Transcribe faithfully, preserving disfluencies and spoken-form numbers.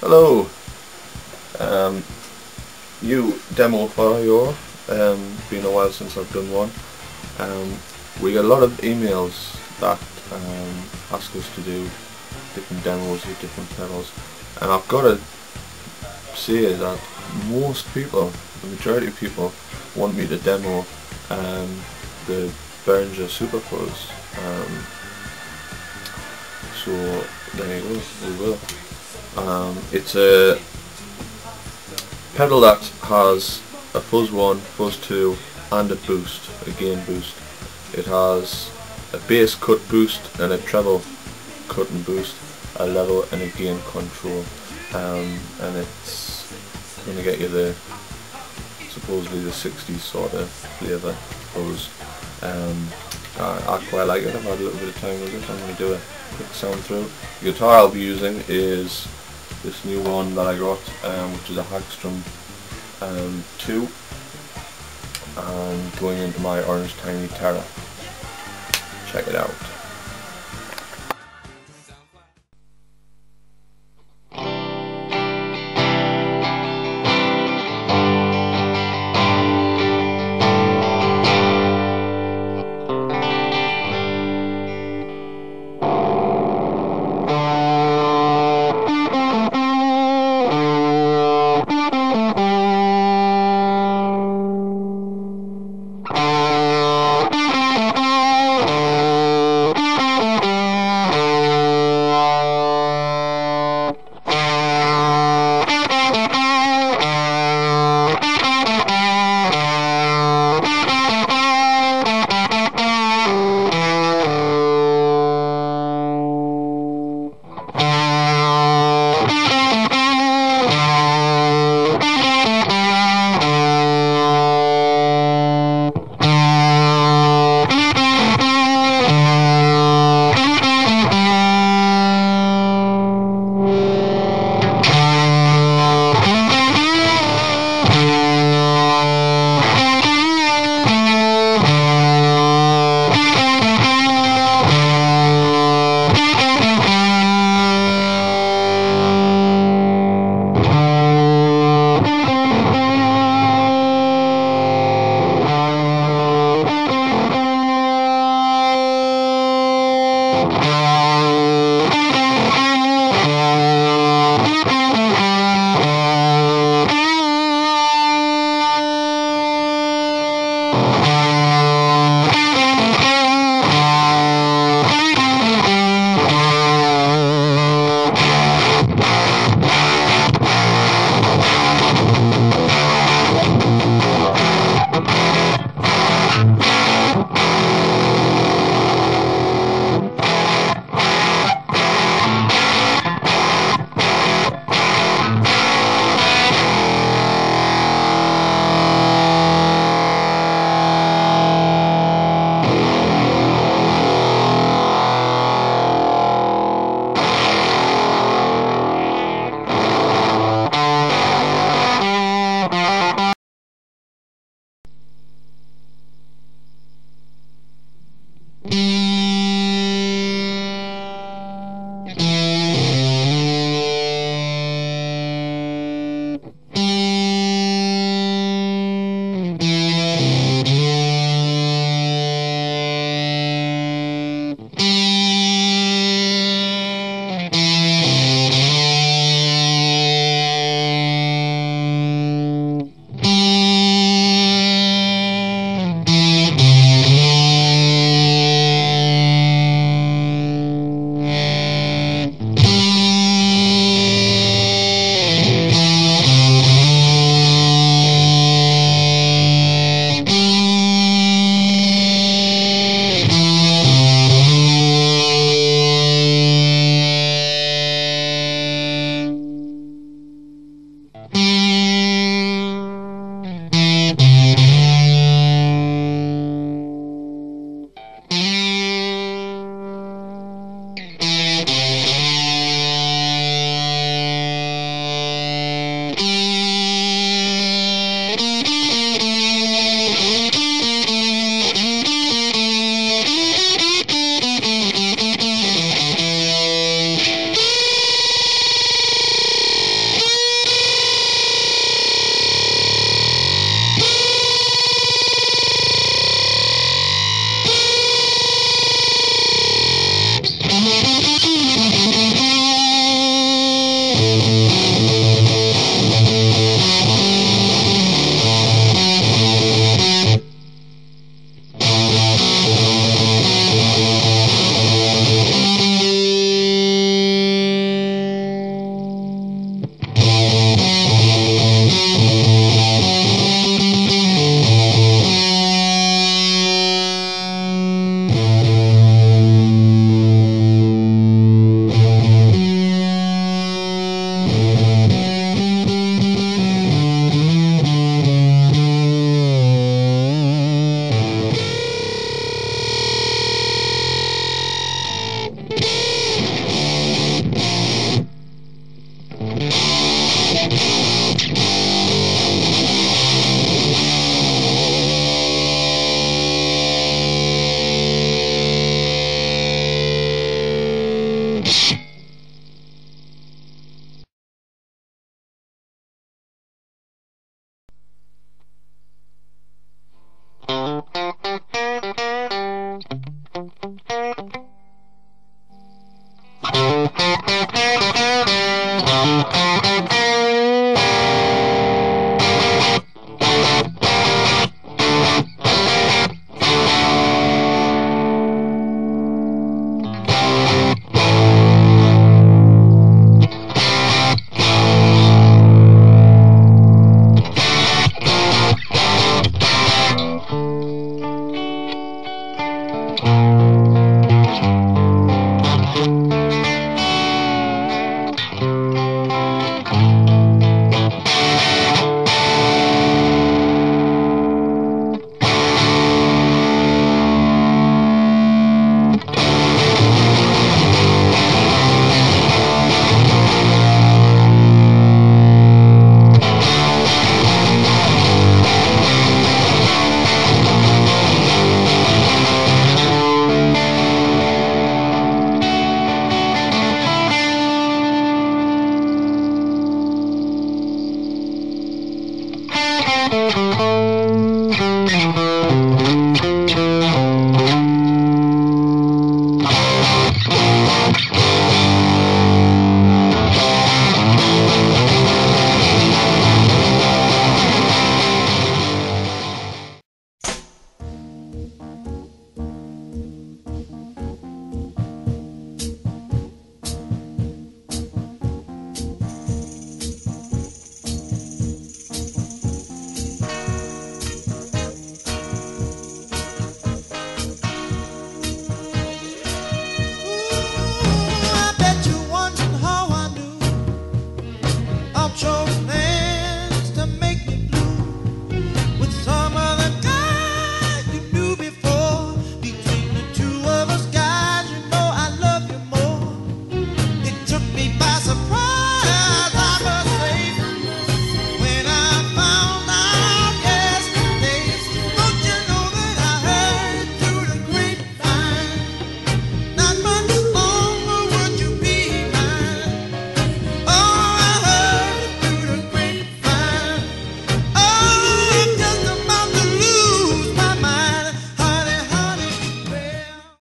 Hello, um, new demo for you. Um, been a while since I've done one. Um, we get a lot of emails that um, ask us to do different demos with different pedals, and I've got to say that most people, the majority of people, want me to demo um, the Behringer Super Fuzz. Um, so there you go, we will. Um, it's a pedal that has a fuzz one, fuzz two and a boost, a gain boost. It has a bass cut boost and a treble cut and boost, a level and a gain control, um, and it's going to get you the supposedly the sixties sort of flavour fuzz. Um, I, I quite like it. I've had a little bit of time with it. I'm going to do a quick sound through. The guitar I'll be using is this new one that I got, um, which is a Hagstrom um, two, and going into my Orange Tiny Terror. Check it out.